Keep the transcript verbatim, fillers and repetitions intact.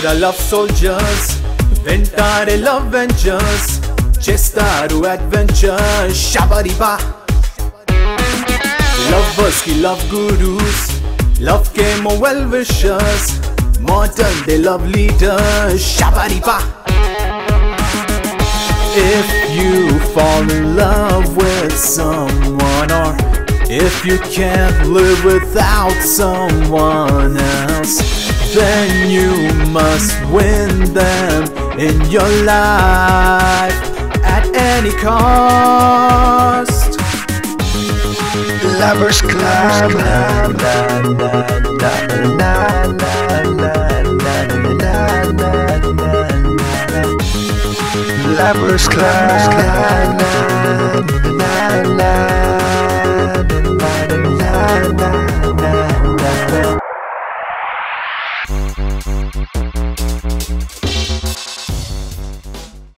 There are love soldiers, వెంటాడే love ventures, చేస్తారు adventures, shabariba. Lovers ki love gurus, love ke more well wishers, modern day love leaders, shabariba. If you fall in love with someone, or if you can't live without someone else, then you must win them in your life at any cost. Lovers Club. Lovers Club.